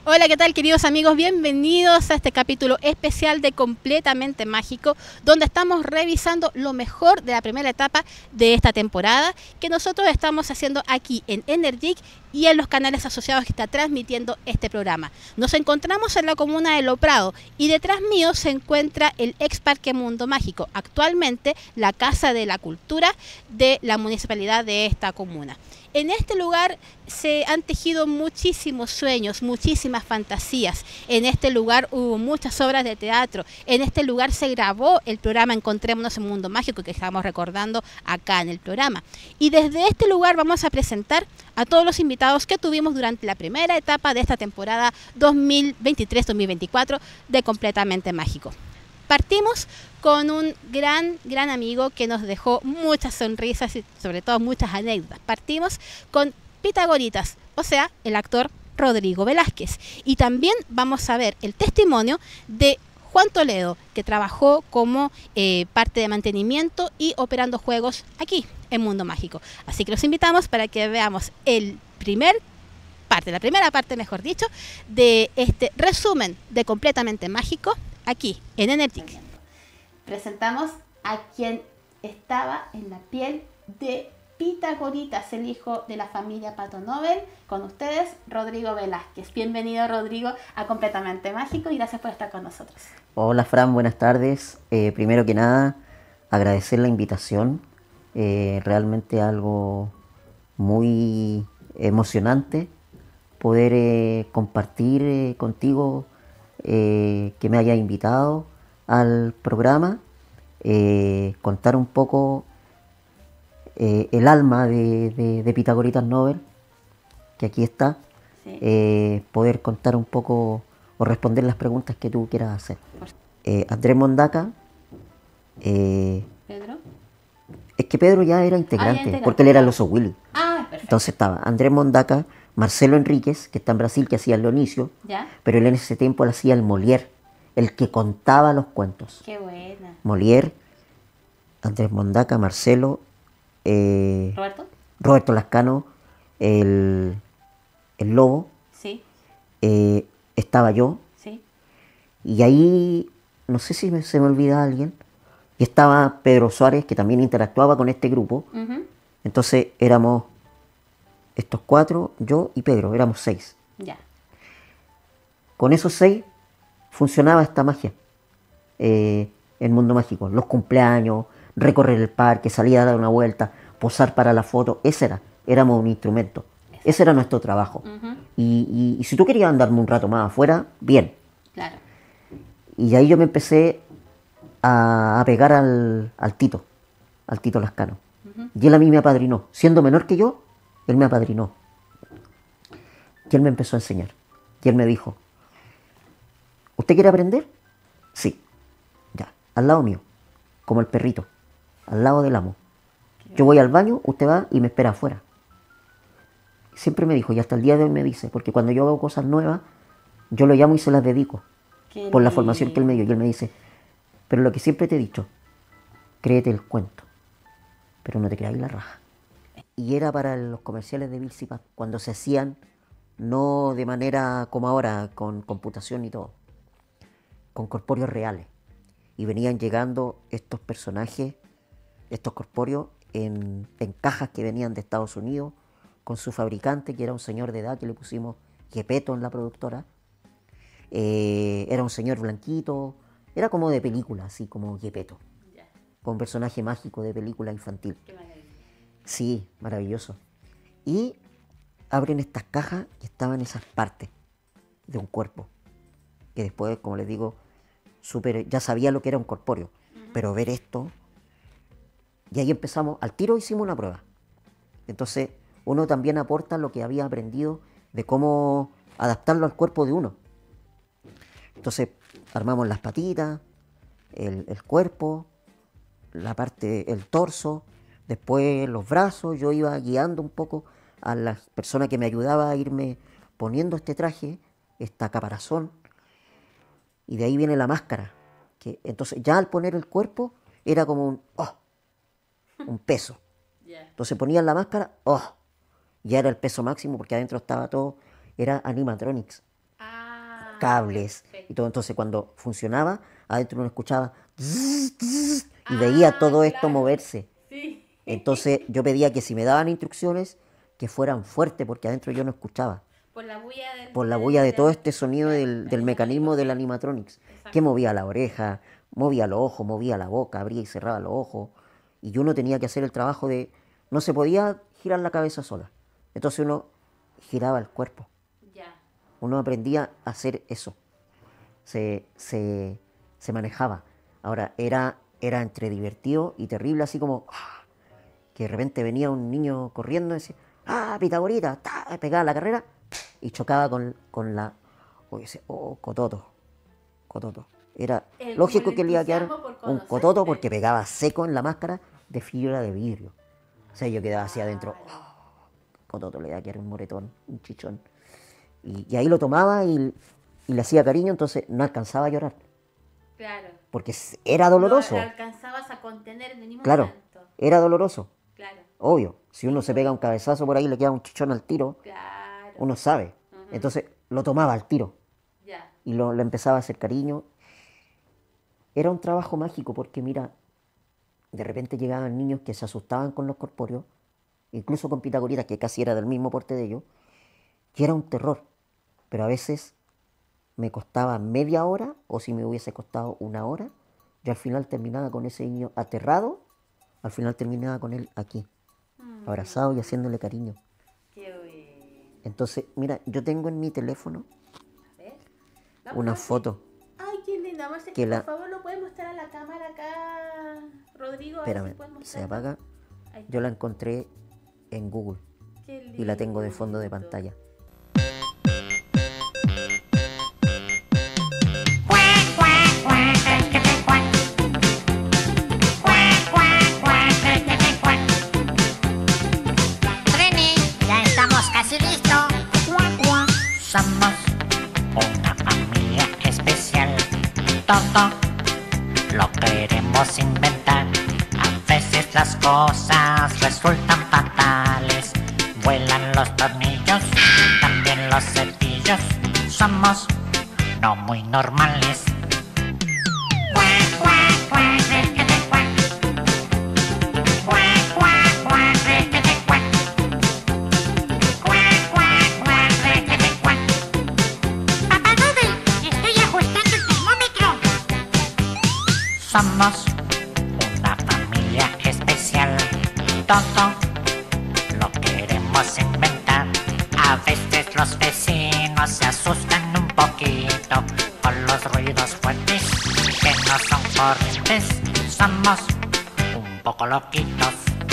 Hola, ¿qué tal, queridos amigos? Bienvenidos a este capítulo especial de Completamente Mágico, donde estamos revisando lo mejor de la primera etapa de esta temporada que nosotros estamos haciendo aquí en Energic y en los canales asociados que está transmitiendo este programa. Nos encontramos en la comuna de Lo Prado y detrás mío se encuentra el ex Parque Mundo Mágico, actualmente la Casa de la Cultura de la municipalidad de esta comuna. En este lugar se han tejido muchísimos sueños, muchísimas fantasías. En este lugar hubo muchas obras de teatro. En este lugar se grabó el programa Encontrémonos en Mundo Mágico que estamos recordando acá en el programa. Y desde este lugar vamos a presentar a todos los invitados que tuvimos durante la primera etapa de esta temporada 2023-2024 de Completamente Mágico. Partimos con un gran amigo que nos dejó muchas sonrisas y sobre todo muchas anécdotas. Partimos con Pitagoritas, o sea, el actor Rodrigo Velázquez. Y también vamos a ver el testimonio de Juan Toledo, que trabajó como parte de mantenimiento y operando juegos aquí en Mundo Mágico. Así que los invitamos para que veamos la primera parte, mejor dicho, de este resumen de Completamente Mágico aquí en Energic. Presentamos a quien estaba en la piel de Pitagoritas, el hijo de la familia Pato Nobel. Con ustedes, Rodrigo Velázquez. Bienvenido, Rodrigo, a Completamente Mágico y gracias por estar con nosotros. Hola, Fran, buenas tardes. Primero que nada, agradecer la invitación. Realmente algo muy emocionante poder compartir contigo, que me hayas invitado al programa, contar un poco el alma de Pitagoritas Nobel, que aquí está, sí. Poder contar un poco o responder las preguntas que tú quieras hacer. Andrés Mondaca. ¿Pedro? Es que Pedro ya era integrante, porque él era el oso Willy. Ah, perfecto. Entonces estaba Andrés Mondaca, Marcelo Enríquez, que está en Brasil, que hacía el Leonicio, ¿ya? Pero él en ese tiempo él hacía el Molière, el que contaba los cuentos. Qué buena. Molière, Andrés Mondaca, Marcelo, Roberto Lascano, el Lobo, sí. Estaba yo, sí. Y ahí, no sé si se me olvida alguien, y estaba Pedro Suárez, que también interactuaba con este grupo. Entonces éramos estos cuatro, yo y Pedro, éramos 6. Ya. Con esos 6 funcionaba esta magia, el Mundo Mágico. Los cumpleaños, recorrer el parque, salir a dar una vuelta, posar para la foto, éramos un instrumento. Ese era nuestro trabajo. Y si tú querías andarme un rato más afuera, bien. Claro. Y ahí yo me empecé a pegar al Tito Lascano. Y él a mí me apadrinó. Siendo menor que yo, él me apadrinó. Y él me empezó a enseñar. Y él me dijo, ¿usted quiere aprender? Sí. Ya, al lado mío, como el perrito, al lado del amo. Yo voy al baño, usted va y me espera afuera. Siempre me dijo, y hasta el día de hoy me dice, porque cuando yo hago cosas nuevas, yo lo llamo y se las dedico. Por la formación que él me dio. Y él me dice, pero lo que siempre te he dicho, créete el cuento, pero no te creáis la raja. Y era para los comerciales de Vilsipa, cuando se hacían, no de manera como ahora, con computación y todo, con corpóreos reales. Y venían llegando estos personajes, estos corpóreos, en cajas que venían de Estados Unidos, con su fabricante, que era un señor de edad que le pusimos Gepetto en la productora. Era un señor blanquito, era como de película, así como Gepetto, con un personaje mágico de película infantil. Qué maravilla. Sí, maravilloso. Y abren estas cajas y estaban esas partes de un cuerpo, que después, como les digo, ya sabía lo que era un corpóreo, pero ver esto, y ahí empezamos, al tiro hicimos una prueba. Entonces uno también aporta lo que había aprendido de cómo adaptarlo al cuerpo de uno. Entonces armamos las patitas, el cuerpo, la parte, el torso, después los brazos. Yo iba guiando un poco a la persona que me ayudaba a irme poniendo este traje, esta caparazón, y de ahí viene la máscara. Entonces ya al poner el cuerpo era como un peso. Entonces ponían la máscara, ya era el peso máximo porque adentro estaba todo, era animatronics. cables sí. y todo. Entonces cuando funcionaba, adentro uno escuchaba zzz, zzz, y veía todo esto claro. moverse. Sí. Entonces yo pedía que si me daban instrucciones, que fueran fuertes, porque adentro yo no escuchaba. Por la bulla del... Por la bulla de todo este sonido del del mecanismo del animatrónico, animatronics, Exacto. que movía la oreja, movía los ojos, movía la boca, abría y cerraba los ojos. Y uno tenía que hacer el trabajo de... No se podía girar la cabeza sola. Entonces uno giraba el cuerpo. Ya. Uno aprendía a hacer eso. Se manejaba. Ahora, era entre divertido y terrible, así como... que de repente venía un niño corriendo y decía, Pitagorita, pegaba la carrera y chocaba con la... cototo. Era lógico que le iba a quedar un cototo porque pegaba seco en la máscara de fibra de vidrio. O sea, yo quedaba así adentro, cototo, le iba a quedar un moretón, un chichón. Y ahí lo tomaba y le hacía cariño, entonces no alcanzaba a llorar. Claro. Porque era doloroso. No alcanzabas a contener en ningún Claro, momento. era doloroso. Claro. Obvio, si uno se pega un cabezazo por ahí y le queda un chichón al tiro, Claro. uno sabe. Entonces lo tomaba al tiro Ya. y le empezaba a hacer cariño. Era un trabajo mágico porque, mira, de repente llegaban niños que se asustaban con los corpóreos, incluso con Pitagorita, que casi era del mismo porte de ellos, y era un terror. Pero a veces me costaba media hora, o si me hubiese costado una hora, y al final terminaba con ese niño aterrado, al final terminaba con él aquí, abrazado y haciéndole cariño. Qué bueno. Entonces, mira, yo tengo en mi teléfono A ver. una foto. Ay, qué linda, Marce. Que Por favor, ¿lo puedes mostrar a la cámara acá, Rodrigo? A ver si Espérame, puedes se mostrarla. apaga. Ahí está. Yo la encontré en Google Qué y la tengo de fondo de lindo. pantalla. Trini, ya estamos casi listos. Somos una familia especial. Todo lo queremos inventar. A veces las cosas resultan fatales. Vuelan los tornillos, también los cepillos. Somos no muy normales. Papá Google, estoy ajustando el termómetro. Somos una familia especial. Todo lo queremos inventar. A veces los vecinos se asustan un poquito con los ruidos fuertes que no son corrientes. Somos un poco loquitos.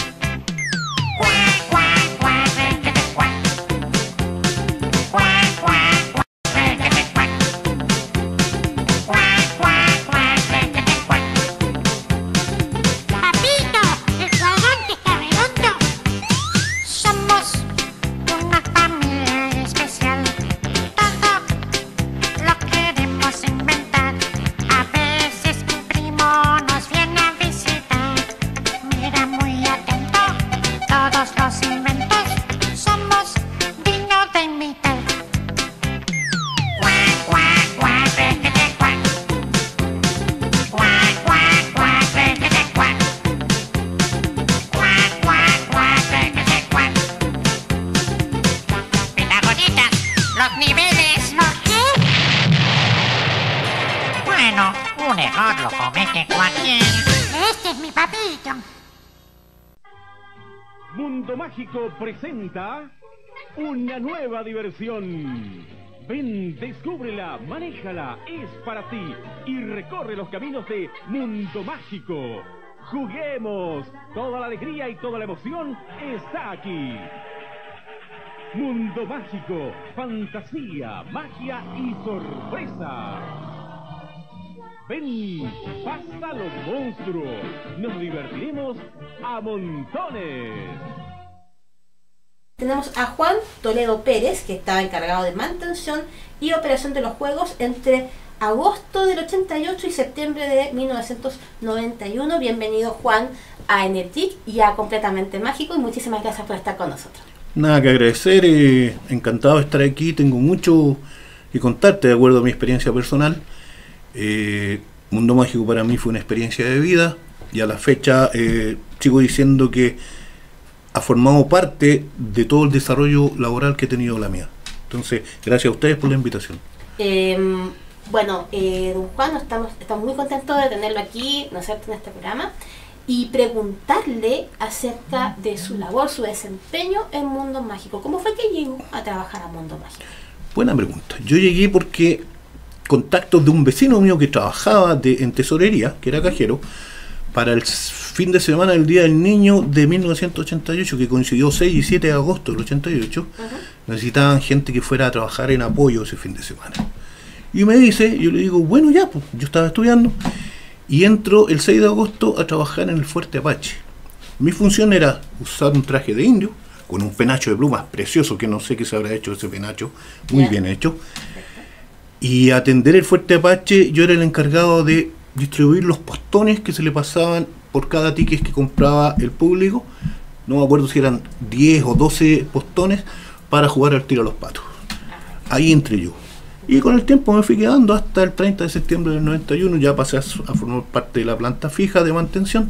Papito, el cuadrante está redondo. Somos una familia especial. Todo lo queremos inventar. A veces mi primo nos viene a visitar. Mira muy atento todos los inventos. Somos dignos de imitar. Cuac, cuac, cuac, requete, cuac. Cuac, cuac, cuac, requete, cuac. Cuac, cuac, cuac, requete, cuac. Pitagoritas, los niveles. ¿Lo qué? Bueno, un error lo comete cualquiera. Este es mi papito. Mundo Mágico presenta una nueva diversión. Ven, descúbrela, manéjala, es para ti y recorre los caminos de Mundo Mágico. Juguemos, toda la alegría y toda la emoción está aquí. Mundo Mágico, fantasía, magia y sorpresa. Ven, pasa los monstruos, nos divertiremos a montones. Tenemos a Juan Toledo Pérez, que estaba encargado de mantención y operación de los juegos entre agosto del 88 y septiembre de 1991. Bienvenido, Juan, a Energeek y a Completamente Mágico, y muchísimas gracias por estar con nosotros. Nada que agradecer, encantado de estar aquí, tengo mucho y contarte de acuerdo a mi experiencia personal. Mundo Mágico para mí fue una experiencia de vida y a la fecha sigo diciendo que ha formado parte de todo el desarrollo laboral que he tenido la mía. Entonces, gracias a ustedes por la invitación. Bueno, don Juan, estamos muy contentos de tenerlo aquí, ¿no es cierto?, en este programa, y preguntarle acerca de su labor, su desempeño en Mundo Mágico. ¿Cómo fue que llegó a trabajar a Mundo Mágico? Buena pregunta. Yo llegué porque contactos de un vecino mío que trabajaba en tesorería, que era cajero, para el fin de semana del Día del Niño de 1988, que coincidió 6 y 7 de agosto del 88, necesitaban gente que fuera a trabajar en apoyo ese fin de semana. Y me dice, yo le digo, bueno, ya, pues yo estaba estudiando, y entro el 6 de agosto a trabajar en el Fuerte Apache. Mi función era usar un traje de indio, con un penacho de plumas precioso, que no sé qué se habrá hecho ese penacho, muy bien hecho. Y atender el Fuerte Apache, yo era el encargado de distribuir los postones que se le pasaban por cada ticket que compraba el público. No me acuerdo si eran 10 o 12 postones para jugar al tiro a los patos. Ahí entré yo. Y con el tiempo me fui quedando hasta el 30 de septiembre del 91, ya pasé a formar parte de la planta fija de mantención.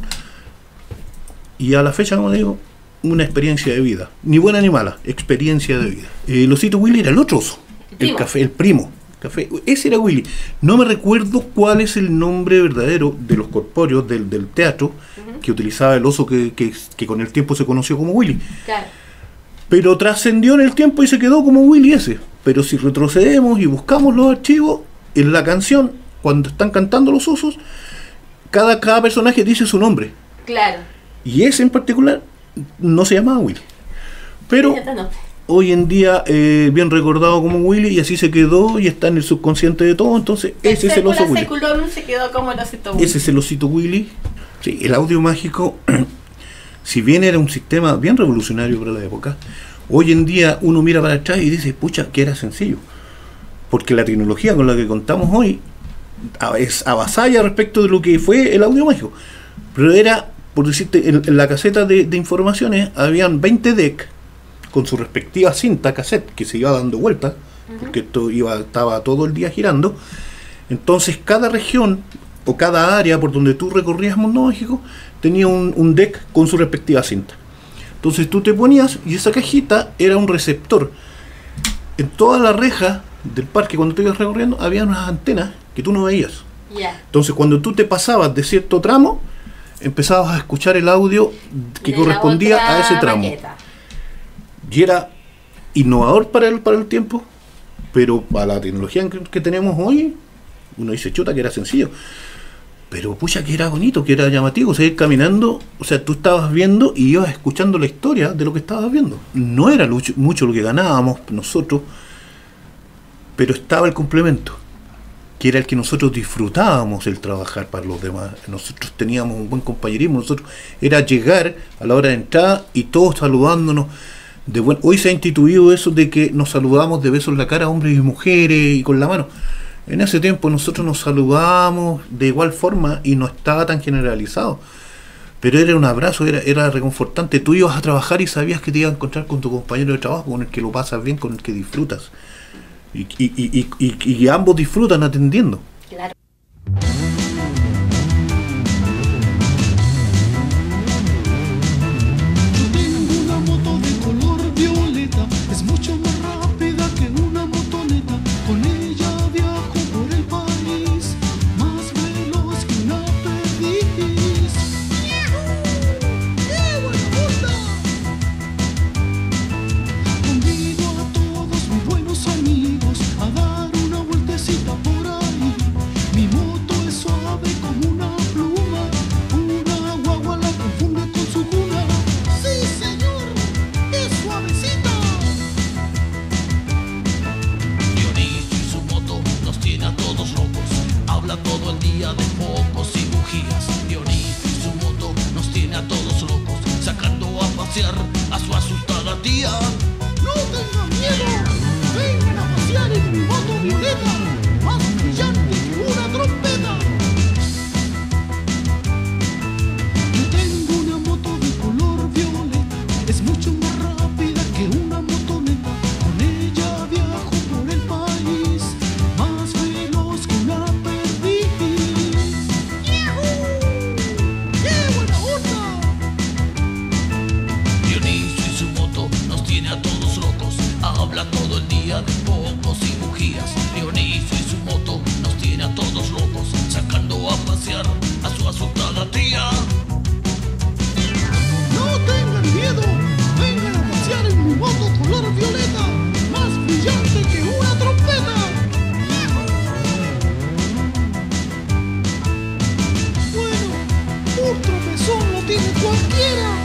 Y a la fecha, como digo, una experiencia de vida. Ni buena ni mala, experiencia de vida. El osito Willy era el otro oso, el primo. Café. Ese era Willy. No me recuerdo cuál es el nombre verdadero de los corpóreos del teatro que utilizaba el oso que con el tiempo se conoció como Willy. Claro. Pero trascendió en el tiempo y se quedó como Willy ese. Pero si retrocedemos y buscamos los archivos, en la canción, cuando están cantando los osos, cada personaje dice su nombre. Claro. Y ese en particular no se llamaba Willy. Pero hoy en día bien recordado como Willy, y así se quedó y está en el subconsciente de todo. Entonces ese es el oso Willy. Se quedó como el osito Willy. Ese es el osito Willy. Sí, el audio mágico, si bien era un sistema bien revolucionario para la época, hoy en día uno mira para atrás y dice, pucha, que era sencillo, porque la tecnología con la que contamos hoy es avasalla respecto de lo que fue el audio mágico. Pero era, por decirte, en la caseta de informaciones habían 20 decks con su respectiva cinta cassette que se iba dando vueltas, porque esto estaba todo el día girando. Entonces cada región o cada área por donde tú recorrías Mundo Mágico tenía un deck con su respectiva cinta. Entonces tú te ponías y esa cajita era un receptor. En toda la reja del parque, cuando te ibas recorriendo, había unas antenas que tú no veías. Entonces cuando tú te pasabas de cierto tramo, empezabas a escuchar el audio que correspondía a ese tramo. Maqueta. Y era innovador para el tiempo, pero para la tecnología que tenemos hoy, uno dice, chuta, que era sencillo. Pero pucha, que era bonito, que era llamativo, seguir caminando, o sea, tú estabas viendo y ibas escuchando la historia de lo que estabas viendo. No era mucho lo que ganábamos nosotros, pero estaba el complemento, que era el que nosotros disfrutábamos el trabajar para los demás. Nosotros teníamos un buen compañerismo, nosotros era llegar a la hora de entrada y todos saludándonos. Hoy se ha instituido eso de que nos saludamos de besos en la cara, hombres y mujeres, y con la mano. En ese tiempo nosotros nos saludábamos de igual forma y no estaba tan generalizado. Pero era un abrazo, era reconfortante. Tú ibas a trabajar y sabías que te ibas a encontrar con tu compañero de trabajo, con el que lo pasas bien, con el que disfrutas. Y ambos disfrutan atendiendo. Claro. A su asustada tía. No tengan miedo, vengan a pasear en mi moto violeta, más brillante que una trompeta. Yo tengo una moto de color violeta, es mucho más rápida que una motoneta. Con ella viajo por el país, días. Dionisio y su moto nos tiene a todos locos, sacando a pasear a su asustada tía. No tengan miedo, vengan a pasear en mi moto color violeta, más brillante que una trompeta. Bueno, un tropezón lo tiene cualquiera.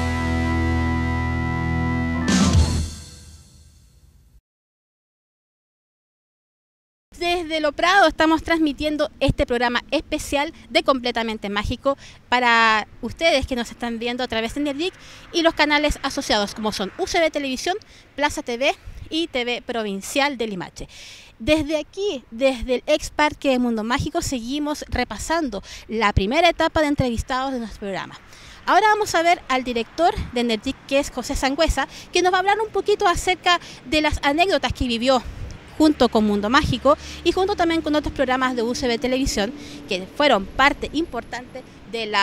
Desde Lo Prado estamos transmitiendo este programa especial de Completamente Mágico para ustedes que nos están viendo a través de Nerdic y los canales asociados como son UCB Televisión, Plaza TV y TV Provincial de Limache. Desde aquí, desde el ex Parque de Mundo Mágico, seguimos repasando la primera etapa de entrevistados de nuestro programa. Ahora vamos a ver al director de Nerdic, que es José Sangüesa, que nos va a hablar un poquito acerca de las anécdotas que vivió junto con Mundo Mágico y junto también con otros programas de UCB Televisión que fueron parte importante de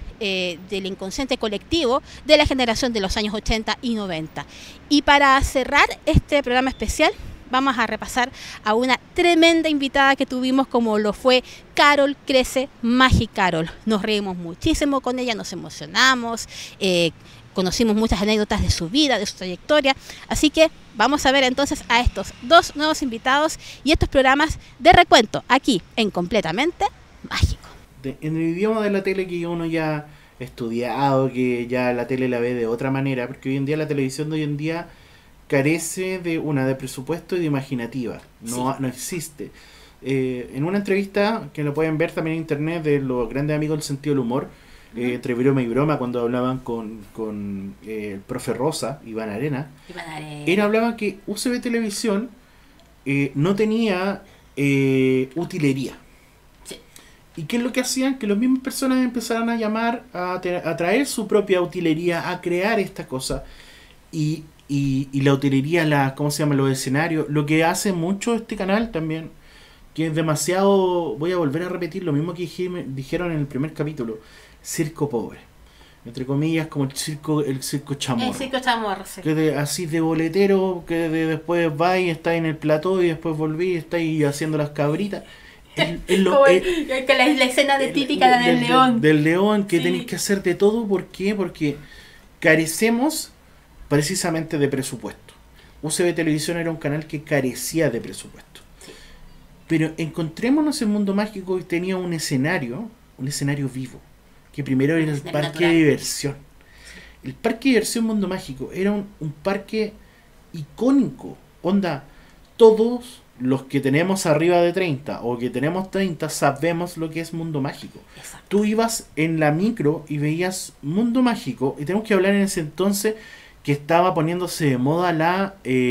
del inconsciente colectivo de la generación de los años 80 y 90. Y para cerrar este programa especial vamos a repasar a una tremenda invitada que tuvimos, como lo fue Carol Crece Magicarol. Nos reímos muchísimo con ella, nos emocionamos, conocimos muchas anécdotas de su vida, de su trayectoria, así que vamos a ver entonces a estos dos nuevos invitados y estos programas de recuento aquí en Completamente Mágico. En el idioma de la tele que uno ya ha estudiado, que ya la tele la ve de otra manera, porque hoy en día la televisión de hoy en día carece de presupuesto y de imaginativa, no existe. En una entrevista que lo pueden ver también en internet de los grandes amigos del sentido del humor, entre broma y broma, cuando hablaban con el profe Rosa, Iván Arena, él hablaba que UCB Televisión no tenía utilería. Sí. ¿Y qué es lo que hacían? Que las mismas personas empezaron a llamar, a traer su propia utilería, a crear esta cosa. Y la utilería, ¿cómo se llama? Los escenarios. Lo que hace mucho este canal también, que es demasiado, voy a volver a repetir lo mismo que dijeron en el primer capítulo, circo pobre, entre comillas, como el circo chamorro. El circo chamorro, sí. Que así de boletero, que después va y está en el plató y después volví y está ahí haciendo las cabritas. Con la escena de típica del león. Del león, que Sí. tenéis que hacer de todo. ¿Por qué? Porque carecemos precisamente de presupuesto. UCB Televisión era un canal que carecía de presupuesto. Sí. Pero encontrémonos en Mundo Mágico y tenía un escenario vivo, que primero era el parque natural. de diversión. El parque de diversión Mundo Mágico era un parque icónico. Onda, todos los que tenemos arriba de 30 o que tenemos 30 sabemos lo que es Mundo Mágico. Exacto. Tú ibas en la micro y veías Mundo Mágico, y tenemos que hablar en ese entonces que estaba poniéndose de moda la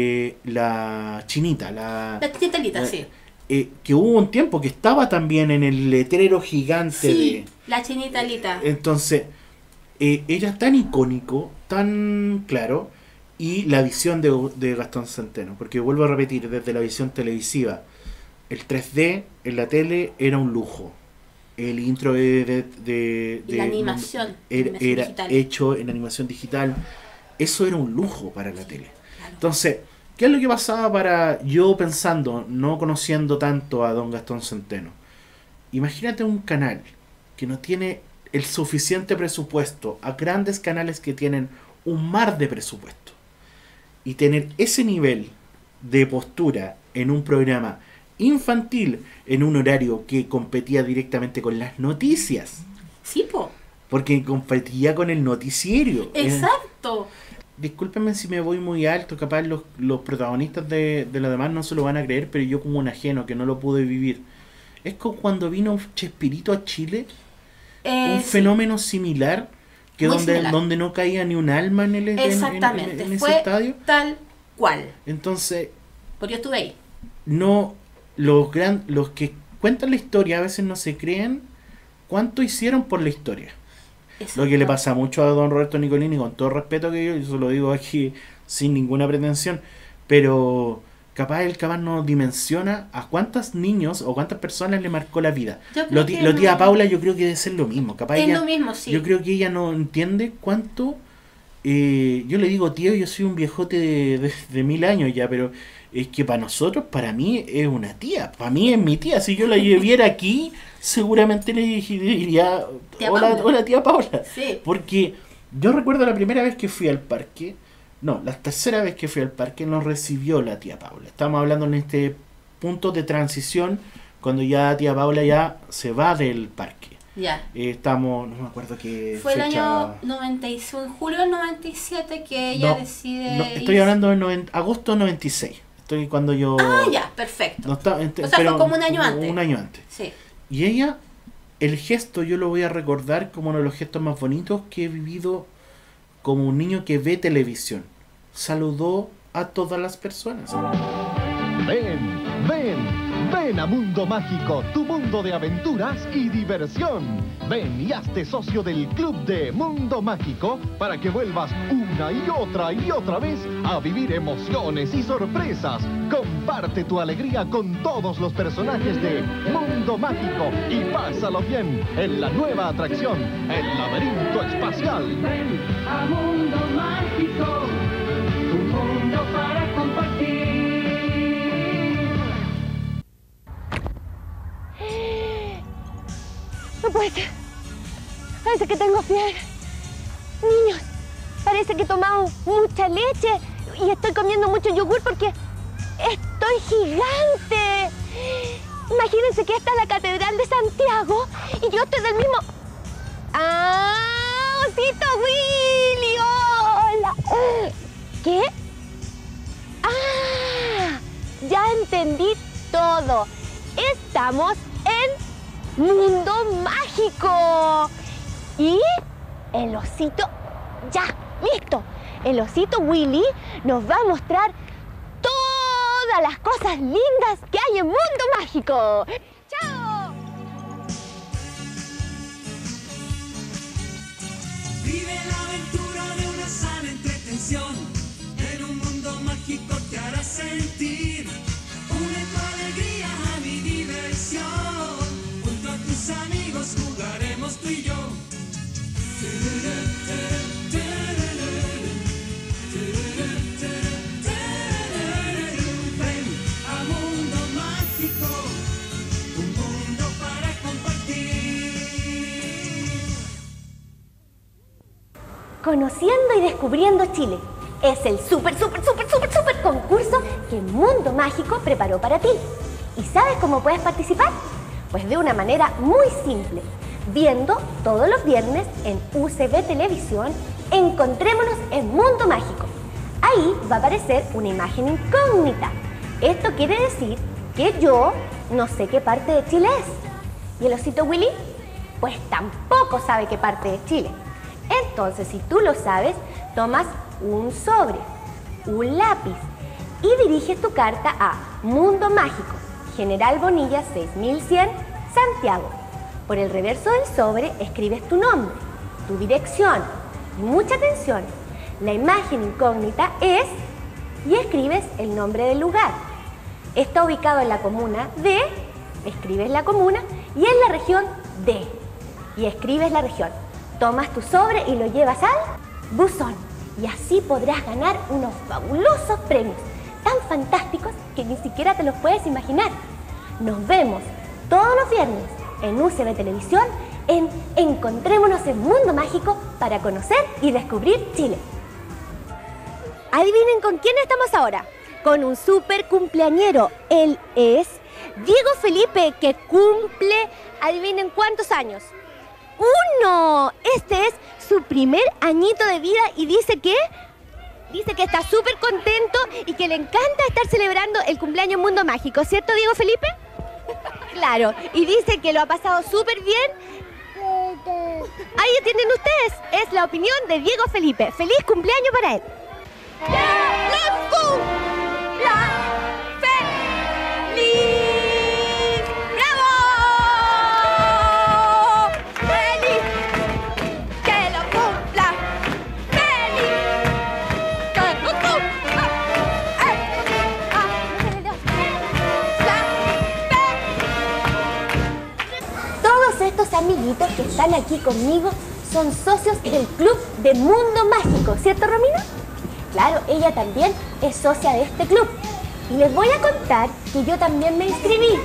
chinita, La chitalita, sí. que hubo un tiempo que estaba también en el letrero gigante Sí, la chinitalita. entonces era tan icónico, tan claro, y la visión de Gastón Centeno, porque vuelvo a repetir, desde la visión televisiva, el 3D en la tele era un lujo. El intro Y la animación, era digital. hecho en animación digital. Eso era un lujo para la tele. Entonces, ¿qué es lo que pasaba para yo pensando, no conociendo tanto a don Gastón Centeno? Imagínate un canal que no tiene el suficiente presupuesto a grandes canales que tienen un mar de presupuesto. Y tener ese nivel de postura en un programa infantil, en un horario que competía directamente con las noticias. Sí, po. Porque competía con el noticiero. Exacto. Discúlpenme si me voy muy alto, capaz los protagonistas de lo demás no se lo van a creer, pero yo como un ajeno que no lo pude vivir. Es como cuando vino Chespirito a Chile, un Sí. fenómeno similar, que Muy donde similar. donde no caía ni un alma en el Exactamente. en ese Fue estadio. tal cual. Entonces, Porque yo estuve ahí. no los que cuentan la historia a veces no se creen cuánto hicieron por la historia. Exacto. Lo que le pasa mucho a don Roberto Nicolini, con todo respeto que yo se lo digo aquí sin ninguna pretensión, pero capaz no dimensiona a cuántos niños o cuántas personas le marcó la vida. Yo creo que Tía no. Paula yo creo que debe ser lo mismo. Capaz Es ella, lo mismo, sí. yo creo que ella no entiende cuánto yo le digo, tío, yo soy un viejote de 1000 años ya, pero es que para nosotros, para mí es una tía, para mí es mi tía. Si yo la lleviera aquí, seguramente le diría, Tía hola, Paula. hola tía Paula. Sí. Porque yo recuerdo la primera vez que fui al parque, no, la tercera vez que fui al parque nos recibió la tía Paula. Estamos hablando en este punto de transición, cuando ya tía Paula ya se va del parque. Ya. Estamos, no me acuerdo qué Fue el fecha. año 96, en julio del 97 que ella No, decide... no, estoy hablando de agosto del 96. Estoy cuando yo... Ah, ya, perfecto. No está, O sea, fue como un año antes. Un año antes. Sí. Y ella, el gesto yo lo voy a recordar como uno de los gestos más bonitos que he vivido como un niño que ve televisión. Saludó a todas las personas. Ven a Mundo Mágico, tu mundo de aventuras y diversión. Ven y hazte socio del Club de Mundo Mágico para que vuelvas una y otra vez a vivir emociones y sorpresas. Comparte tu alegría con todos los personajes de Mundo Mágico y pásalo bien en la nueva atracción, el laberinto espacial. Ven a Mundo Mágico, tu mundo para compartir. No puede ser. Parece que tengo fiebre. Niños, parece que he tomado mucha leche y estoy comiendo mucho yogur porque estoy gigante. Imagínense que esta es la Catedral de Santiago y yo estoy del mismo... ¡Ah! ¡Osito Willy! ¡Hola! ¿Qué? ¡Ah! Ya entendí todo. Estamos en Mundo Mágico. Y el osito... ¡Ya! ¡Listo! El osito Willy nos va a mostrar todas las cosas lindas que hay en Mundo Mágico. ¡Chao! Vive la aventura de una sana entretención. En un mundo mágico te hará sentir. Une tu alegría a mi diversión. Junto a tus amigos jugaremos tú y yo. Ven a Mundo Mágico, un mundo para compartir. Conociendo y descubriendo Chile. Es el súper concurso que Mundo Mágico preparó para ti. ¿Y sabes cómo puedes participar? Pues de una manera muy simple. Viendo todos los viernes en UCB Televisión, Encontrémonos en Mundo Mágico. Ahí va a aparecer una imagen incógnita. Esto quiere decir que yo no sé qué parte de Chile es. ¿Y el osito Willy? Pues tampoco sabe qué parte de Chile. Entonces, si tú lo sabes, tomas un sobre, un lápiz y diriges tu carta a Mundo Mágico, General Bonilla 6100, Santiago. Por el reverso del sobre escribes tu nombre, tu dirección y mucha atención. La imagen incógnita es y escribes el nombre del lugar. Está ubicado en la comuna de, escribes la comuna y en la región de y escribes la región. Tomas tu sobre y lo llevas al buzón y así podrás ganar unos fabulosos premios tan fantásticos que ni siquiera te los puedes imaginar. Nos vemos todos los viernes en UCB Televisión en Encontrémonos en Mundo Mágico para conocer y descubrir Chile. Adivinen con quién estamos ahora. Con un súper cumpleañero. Él es Diego Felipe, que cumple, adivinen cuántos años. ¡1! Este es su primer añito de vida y dice que está súper contento y que le encanta estar celebrando el cumpleaños en Mundo Mágico, ¿cierto, Diego Felipe? Claro, y dice que lo ha pasado súper bien. Ahí tienen ustedes, es la opinión de Diego Felipe. ¡Feliz cumpleaños para él! ¡Los cumpla feliz! ¡Bravo! ¡Feliz! ¡Que lo cumpla feliz! ¡Que lo cumpla! Todos estos amiguitos que están aquí conmigo son socios del Club de Mundo Mágico, ¿cierto, Romina? Claro, ella también es socia de este club. Y les voy a contar que yo también me inscribí.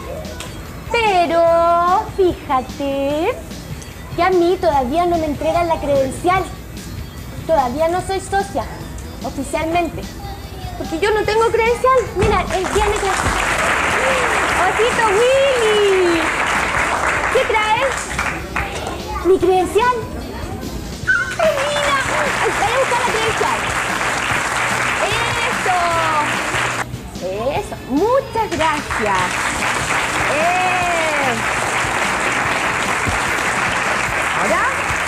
Pero fíjate que a mí todavía no me entregan la credencial. Todavía no soy socia, oficialmente. Porque yo no tengo credencial. Mira, el día me trae... ¡Osito Willy! ¿Qué traes? ¿Mi credencial? ¡Ay, mira! Voy a buscar la credencial. ¡Eso! ¡Eso! ¡Muchas gracias! Ahora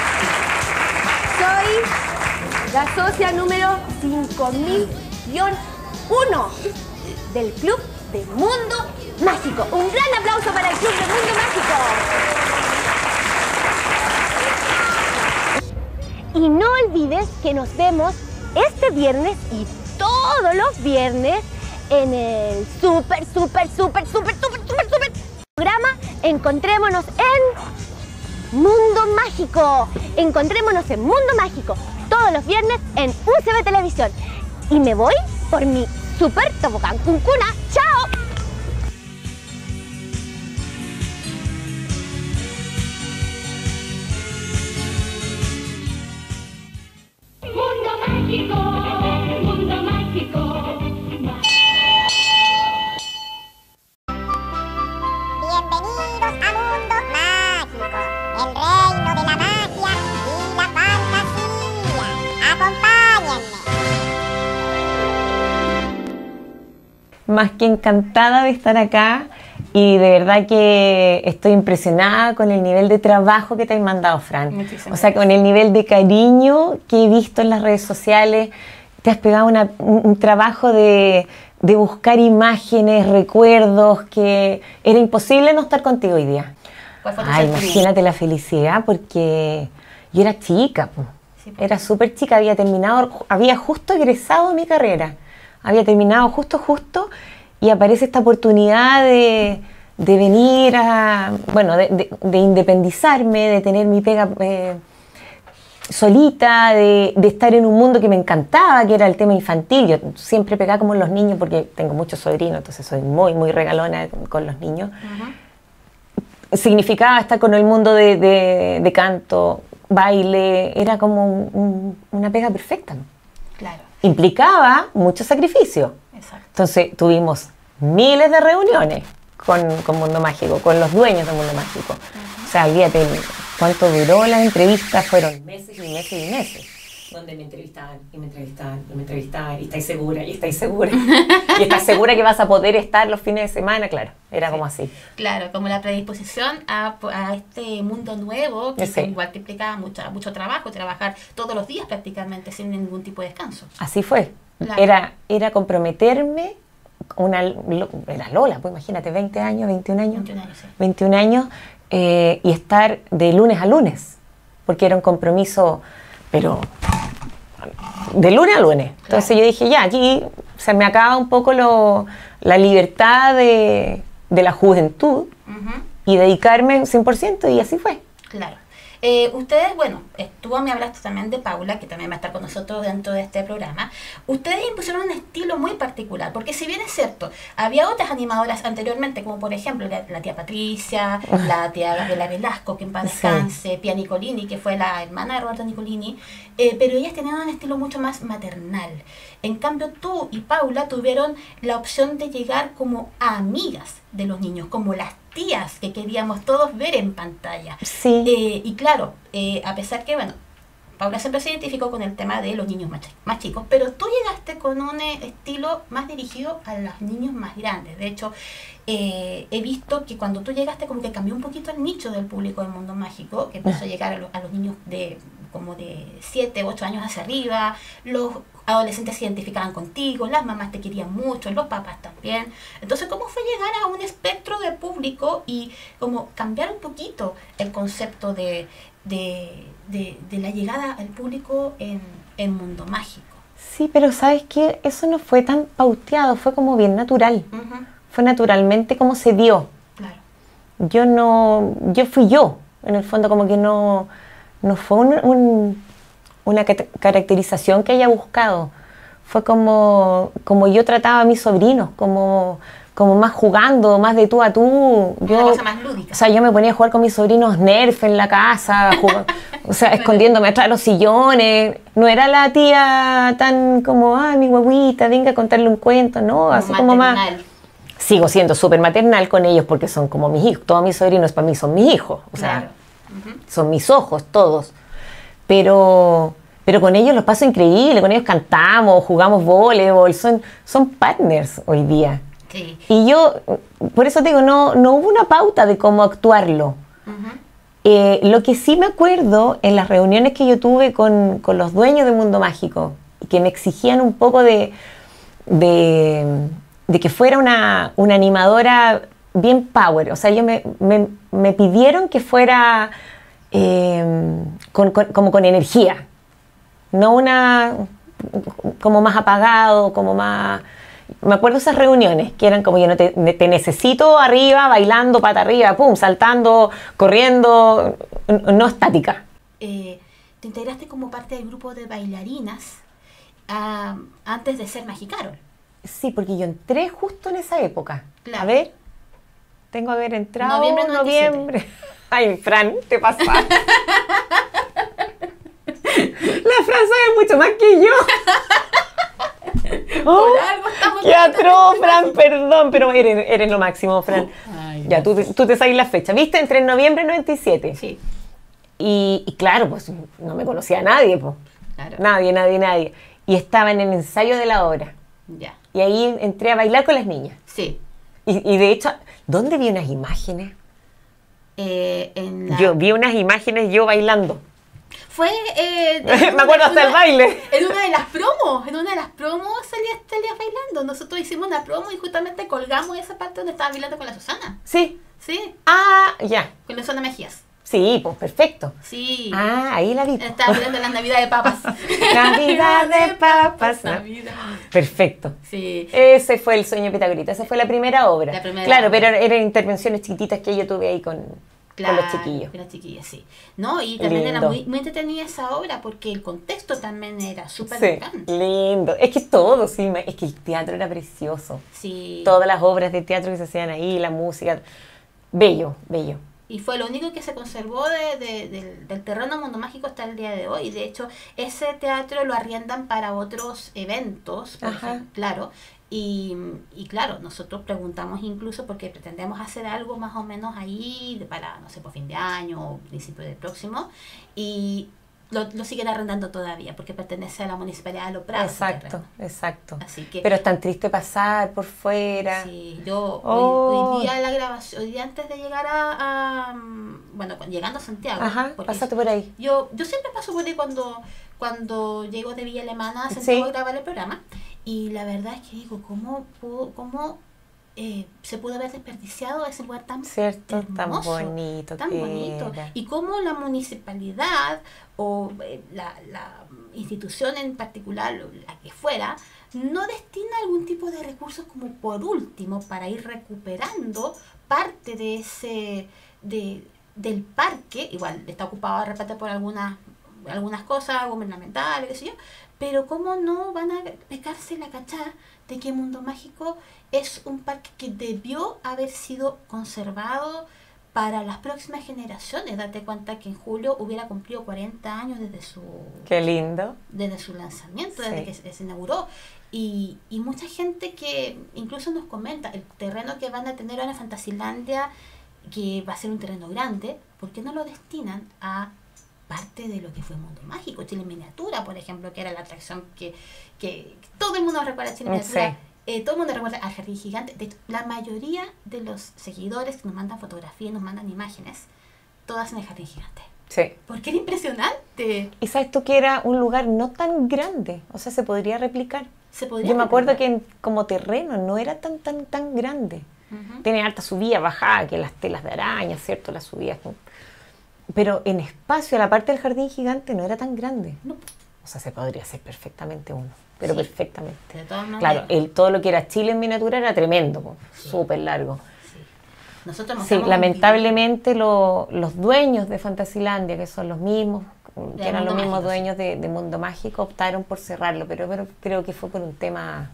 soy la socia número 5000-1 del Club de Mundo Mágico. Un gran aplauso para el Club de Mundo Mágico. Y no olvides que nos vemos este viernes y todos los viernes en el super programa Encontrémonos en Mundo Mágico. Encontrémonos en Mundo Mágico todos los viernes en UCB Televisión. Y me voy por mi super tobogán cuncuna. ¡Chao! Mundo mágico, mundo mágico. Bienvenidos a Mundo Mágico, el reino de la magia y la fantasía. Acompáñenme. Más que encantada de estar acá y de verdad que estoy impresionada con el nivel de trabajo que te has mandado, Fran. Muchísimas O sea, con el nivel de cariño que he visto en las redes sociales, te has pegado un trabajo de buscar imágenes, recuerdos, que era imposible no estar contigo hoy día. Ay, imagínate la felicidad, porque yo era chica, po. Era súper chica, había justo egresado mi carrera, había terminado justo, y aparece esta oportunidad de venir de independizarme, de tener mi pega solita, de estar en un mundo que me encantaba, que era el tema infantil. Yo siempre pegaba como los niños porque tengo muchos sobrinos, entonces soy muy regalona con los niños. Significaba estar con el mundo de canto, baile, era como una pega perfecta, ¿no? Claro. Implicaba mucho sacrificio. Exacto. Entonces tuvimos miles de reuniones con Mundo Mágico, con los dueños de Mundo Mágico. O sea, olvídate cuánto duró la entrevista, fueron meses y meses, donde me entrevistaban, y estáis segura, y estás segura que vas a poder estar los fines de semana, claro, era como así. Claro, como la predisposición a este mundo nuevo, que igual te implicaba mucho trabajo, trabajar todos los días prácticamente sin ningún tipo de descanso. Así fue. Claro. Era comprometerme, era Lola, pues imagínate, 20 años, 21 años. 21 años, sí. 21 años, y estar de lunes a lunes, porque era un compromiso, pero de lunes a lunes. Entonces yo dije, ya, aquí se me acaba un poco la libertad de la juventud y dedicarme 100%, y así fue. Claro. Ustedes, bueno, tú me hablaste también de Paula, que también va a estar con nosotros dentro de este programa. Ustedes impusieron un estilo muy particular, porque si bien es cierto, había otras animadoras anteriormente, como por ejemplo la tía Patricia, la tía Gabriela Velasco, que en paz descanse, Pia Nicolini, que fue la hermana de Roberto Nicolini, pero ellas tenían un estilo mucho más maternal. En cambio, tú y Paula tuvieron la opción de llegar como amigas de los niños, como las tías que queríamos todos ver en pantalla. Sí. Y claro, a pesar que, bueno, Paula siempre se identificó con el tema de los niños más chicos, pero tú llegaste con un estilo más dirigido a los niños más grandes. De hecho, he visto que cuando tú llegaste como que cambió un poquito el nicho del público del Mundo Mágico, que empezó a llegar a los niños como de 7, 8 años hacia arriba, los adolescentes se identificaban contigo, las mamás te querían mucho, los papás también. Entonces, ¿cómo fue llegar a un espectro de público y como cambiar un poquito el concepto de la llegada al público en Mundo Mágico? Sí, pero ¿sabes qué? Eso no fue tan pauteado, fue como bien natural. Fue naturalmente como se dio. Claro. Yo fui yo, en el fondo como que no no fue una caracterización que haya buscado. Fue como yo trataba a mis sobrinos, como más jugando, más de tú a tú. Una cosa más lúdica. O sea, yo me ponía a jugar con mis sobrinos Nerf en la casa, o sea, escondiéndome atrás de los sillones. No era la tía tan como, ay, mi huevita, venga a contarle un cuento, no, así como más... Sigo siendo súper maternal con ellos porque son como mis hijos. Todos mis sobrinos para mí son mis hijos, o sea, son mis ojos todos. Pero con ellos los paso increíble, con ellos cantamos, jugamos voleibol, son partners hoy día. Sí. Y yo, por eso te digo, no hubo una pauta de cómo actuarlo. Lo que sí me acuerdo en las reuniones que yo tuve con los dueños de Mundo Mágico, que me exigían un poco de que fuera una animadora bien power. O sea, ellos me pidieron que fuera como con energía. No como más apagado, como más... Me acuerdo de esas reuniones que eran como yo te necesito arriba, bailando, pata arriba, pum, saltando, corriendo, no estática. Te integraste como parte del grupo de bailarinas antes de ser Magicarol. Sí, porque yo entré justo en esa época. Claro. A ver, tengo que haber entrado noviembre. Ay, Fran, te pasa. La Fran sabe mucho más que yo. Oh, ¡qué atroz, Fran! Perdón, pero eres lo máximo, Fran. Ay, ya, tú te sabes la fecha. ¿Viste? Entre en noviembre 97. Sí. Y claro, pues no me conocía a nadie, pues. Claro. Nadie. Y estaba en el ensayo de la obra. Ya. Y ahí entré a bailar con las niñas. Sí. Y de hecho, ¿dónde vi unas imágenes? Yo vi unas imágenes yo bailando. Fue... me acuerdo hasta el baile. En una de las promos salías bailando. Nosotros hicimos una promo y justamente colgamos esa parte donde estaba bailando con la Susana. Sí. Sí. Ah, ya. Con la Susana Mejías. Sí, pues perfecto. Sí. Ah, ahí la vi. Estaba bailando las Navidad de papas. Navidad de papas. Navidad. Perfecto. Sí. Ese fue el sueño de Pitagorita. Esa fue la primera obra. Claro, pero eran intervenciones chiquititas que yo tuve ahí con los chiquillos. Con las chiquillas, sí. No, y también era muy entretenida esa obra porque el contexto también era súper bacán. Lindo. Es que todo, sí, es que el teatro era precioso. Sí. Todas las obras de teatro que se hacían ahí, la música. Bello. Y fue lo único que se conservó del terreno Mundo Mágico hasta el día de hoy. De hecho, ese teatro lo arriendan para otros eventos, por ejemplo, claro. Y claro, nosotros preguntamos incluso porque pretendemos hacer algo más o menos ahí para, no sé, por fin de año o principio del próximo. Y lo siguen arrendando todavía porque pertenece a la Municipalidad de Los Prados. Exacto. Así que, pero es tan triste pasar por fuera. Sí, yo hoy día la grabación, hoy día antes de llegar bueno, llegando a Santiago. Pásate por ahí. Yo siempre paso por ahí cuando llego de Villa Alemana a Santiago a grabar el programa. Y la verdad es que digo, ¿cómo se pudo haber desperdiciado ese lugar tan hermoso, tan bonito? Y cómo la municipalidad o la institución en particular, la que fuera, no destina algún tipo de recursos como por último para ir recuperando parte de ese del parque. Igual está ocupado de repente por algunas cosas gubernamentales, qué sé yo, pero cómo no van a pecarse la cachá de que Mundo Mágico es un parque que debió haber sido conservado para las próximas generaciones. Date cuenta que en julio hubiera cumplido 40 años desde su... ¡Qué lindo! Desde su lanzamiento, desde que se inauguró. Y mucha gente que incluso nos comenta, el terreno que van a tener ahora en Fantasilandia, que va a ser un terreno grande, ¿por qué no lo destinan a parte de lo que fue Mundo Mágico? Chile en Miniatura, por ejemplo, que era la atracción que todo el mundo recuerda. Chile en Miniatura, todo el mundo recuerda al Jardín Gigante. De hecho, la mayoría de los seguidores que nos mandan fotografías, nos mandan imágenes, todas en el Jardín Gigante. Sí. Porque era impresionante. Y sabes tú que era un lugar no tan grande, o sea, se podría replicar. Yo me acuerdo que como terreno no era tan grande. Tiene alta subida, bajada, que las telas de araña, ¿cierto? Las subidas. Pero en espacio, la parte del Jardín Gigante no era tan grande. No. O sea, se podría hacer perfectamente uno, pero perfectamente. De todas maneras. Claro, todo lo que era Chile en miniatura era tremendo, súper largo. Nosotros Sí, mostramos lamentablemente los dueños de Fantasilandia, que son los mismos, De que eran los Mundo mismos Mágico, dueños de Mundo Mágico, optaron por cerrarlo, pero creo que fue por un tema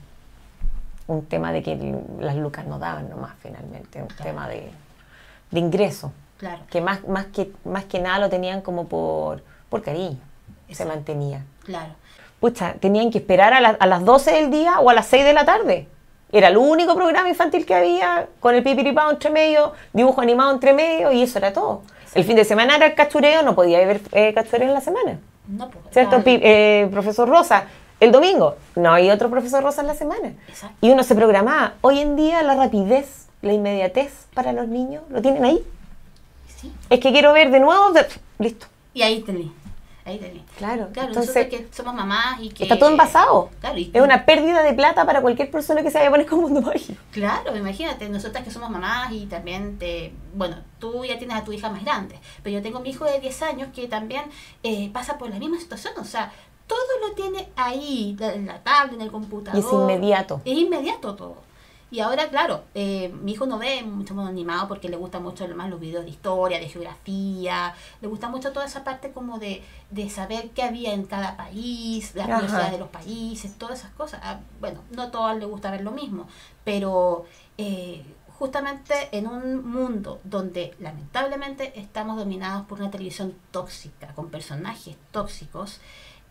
de que las lucas no daban nomás finalmente, un tema de ingreso, Claro. que más que nada lo tenían como por cariño, se mantenía. Claro. Pucha, tenían que esperar a las 12 del día o a las 6 de la tarde. Era el único programa infantil que había, con el pipiripao entre medio, dibujo animado entre medio, y eso era todo. El fin de semana era el cachureo, no podía haber cachureo en la semana. No, pues, ¿Cierto? Profesor Rosa, el domingo, no hay otro profesor Rosa en la semana. Exacto. Y uno se programaba. Hoy en día la rapidez, la inmediatez para los niños, lo tienen ahí. Sí. Es que quiero ver de nuevo, listo. Y ahí tenés. Claro, Claro, entonces nosotros que somos mamás y que... está todo envasado. Claro, Es una pérdida de plata para cualquier persona que se vaya a poner con Mundo Mágico. Claro, imagínate, nosotras que somos mamás y también bueno, tú ya tienes a tu hija más grande, pero yo tengo mi hijo de 10 años que también pasa por la misma situación, o sea, todo lo tiene ahí, en la tablet, en el computador. Y es inmediato. Es inmediato todo. Y ahora, claro, mi hijo no ve mucho modo animado porque le gusta mucho más los videos de historia, de geografía, le gusta mucho toda esa parte como de saber qué había en cada país, las curiosidades de los países, todas esas cosas. Bueno, no a todos les gusta ver lo mismo, pero justamente en un mundo donde lamentablemente estamos dominados por una televisión tóxica, con personajes tóxicos,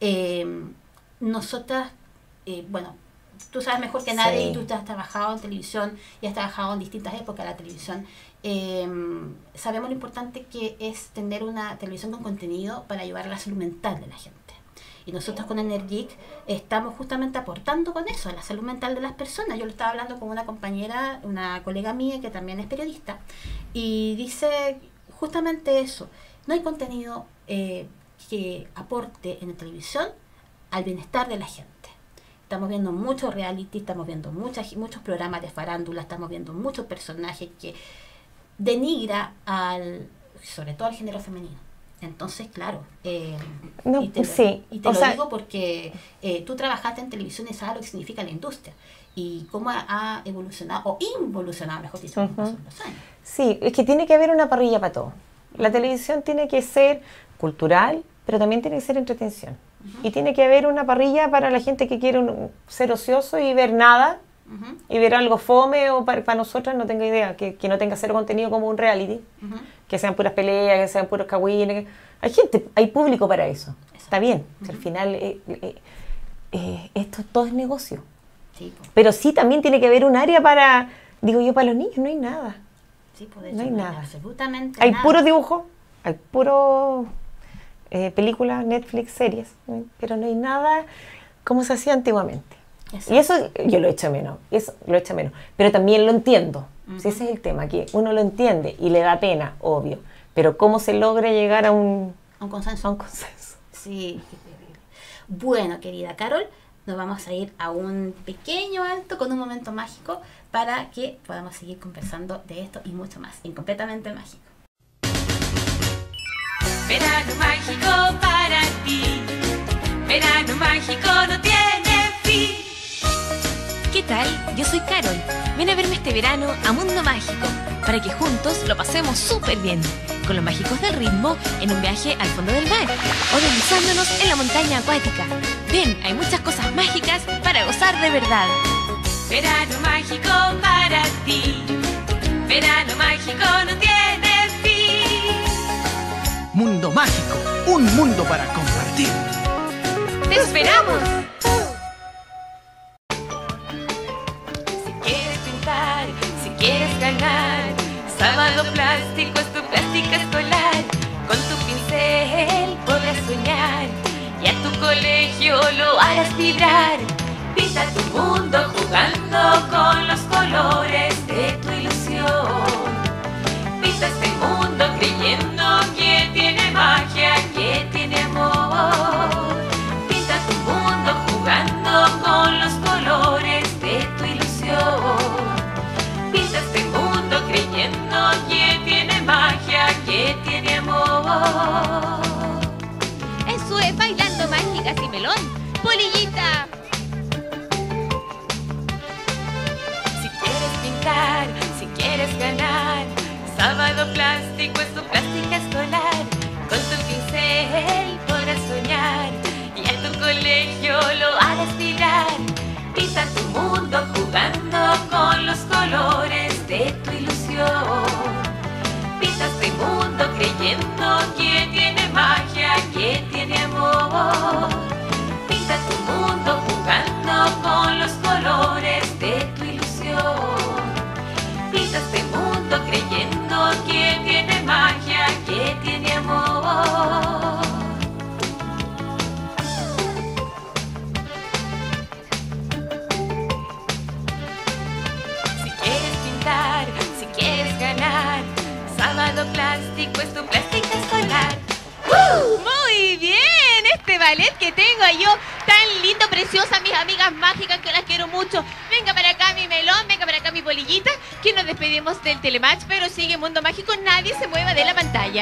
nosotras, bueno, tú sabes mejor que nadie, Sí. y tú te has trabajado en televisión y has trabajado en distintas épocas de la televisión. Sabemos lo importante que es tener una televisión con contenido para ayudar a la salud mental de la gente. Y nosotros con Energic estamos justamente aportando con eso, a la salud mental de las personas. Yo lo estaba hablando con una compañera, una colega mía que también es periodista, y dice justamente eso. No hay contenido que aporte en la televisión al bienestar de la gente. Estamos viendo mucho reality, estamos viendo muchos programas de farándula, estamos viendo muchos personajes que denigra sobre todo al género femenino. Entonces, claro, No, y te sí, lo o sea, digo porque tú trabajaste en televisión y sabes lo que significa la industria y cómo ha evolucionado, o involucionado, mejor dicho, con el paso de los años. Sí, es que tiene que haber una parrilla para todo. La televisión tiene que ser cultural, pero también tiene que ser entretención. Y tiene que haber una parrilla para la gente que quiere ser ocioso y ver nada, y ver algo fome, o para nosotras no tengo idea, que no tenga cero contenido como un reality, que sean puras peleas, que sean puros cagüines. Hay público para eso. Está bien, que al final esto todo es negocio. Sí, pues. Pero sí también tiene que haber un área para, digo yo, para los niños no hay nada. Sí, pues, de No hecho, hay nada. absolutamente Hay nada. puro dibujo, hay puro películas, Netflix, series, ¿no? Pero no hay nada como se hacía antiguamente. Exacto. Y eso yo lo echo menos, pero también lo entiendo. Si ese es el tema, que uno lo entiende y le da pena, obvio, pero cómo se logra llegar a un consenso. Sí, qué terrible. Bueno, querida Carol, nos vamos a ir a un pequeño alto con un momento mágico para que podamos seguir conversando de esto y mucho más en Completamente Mágico. Verano mágico para ti. Verano mágico no tiene fin. ¿Qué tal? Yo soy Carol. Ven a verme este verano a Mundo Mágico para que juntos lo pasemos súper bien con los mágicos del ritmo en un viaje al fondo del mar o deslizándonos en la montaña acuática. Ven, hay muchas cosas mágicas para gozar de verdad. Verano mágico para ti. Verano mágico no tiene fin. Mundo Mágico, un mundo para compartir. ¡Te esperamos! Si quieres pintar, si quieres ganar, Sábado Plástico es tu plástica escolar. Con tu pincel podrás soñar y a tu colegio lo harás vibrar. Pinta tu mundo jugando con los colores de tu ilusión. Pinta este mundo creyendo que tiene magia, que tiene amor. Pinta tu mundo jugando con los colores de tu ilusión. Pinta este mundo creyendo que tiene magia, que tiene amor. Eso es Bailando Mágicas y Melón. ¡Polillita! plástico es tu plástica escolar. Con tu pincel podrás soñar y en tu colegio lo harás brillar. Pinta tu mundo jugando con los colores de tu ilusión. Pinta este mundo creyendo que tiene magia, que tiene amor. Pinta tu mundo jugando con los colores de tu ilusión. Pinta este mundo creyendo que tiene magia, que tiene amor. Si quieres pintar, si quieres ganar, Sábado Plástico es tu plástica escolar. Muy bien, este ballet que tengo yo, tan lindo, preciosa, mis amigas mágicas que las quiero mucho. Venga para acá mi melón, venga para acá mi polillita, que nos despedimos del Telematch, pero sigue Mundo Mágico, nadie se mueva de la pantalla.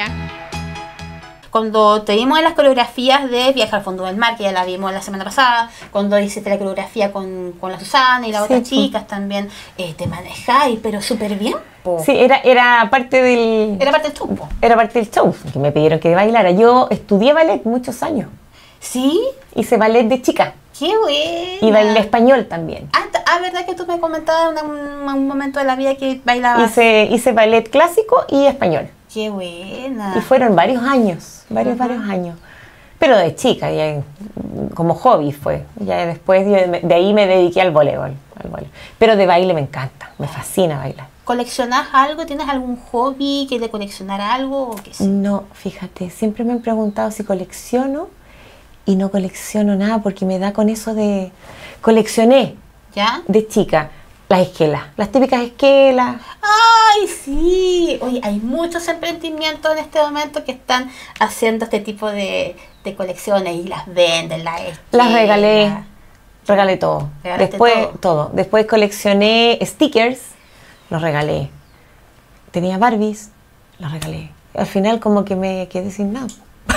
Cuando te vimos en las coreografías de Viaje al Fondo del Mar, que ya la vimos la semana pasada, cuando hiciste la coreografía con la Susana y las otras chicas también, te manejáis, pero súper bien. Sí, era parte del... Era parte del show. Era parte del show, que me pidieron que bailara. Yo estudié ballet muchos años. ¿Sí? Hice ballet de chica. ¡Qué buena! Y bailé español también. ¿Verdad que tú me comentabas en un momento de la vida que bailabas? Hice ballet clásico y español. ¡Qué buena! Y fueron varios años, varios años. Pero de chica, ya, como hobby fue. Ya después de ahí me dediqué al voleibol. Pero de baile me encanta, me fascina bailar. ¿Coleccionás algo? ¿Tienes algún hobby que de coleccionar algo o qué sé? No, fíjate, siempre me han preguntado si colecciono y no colecciono nada porque me da con eso de... Coleccioné ¿ya? De chica las esquelas, las típicas esquelas. ¡Ay, sí! Oye, hay muchos emprendimientos en este momento que están haciendo este tipo de colecciones y las venden, las esquelas. Las regalé todo. Después todo. Después coleccioné stickers, los regalé. Tenía Barbies, los regalé. Al final como que me quedé sin nada.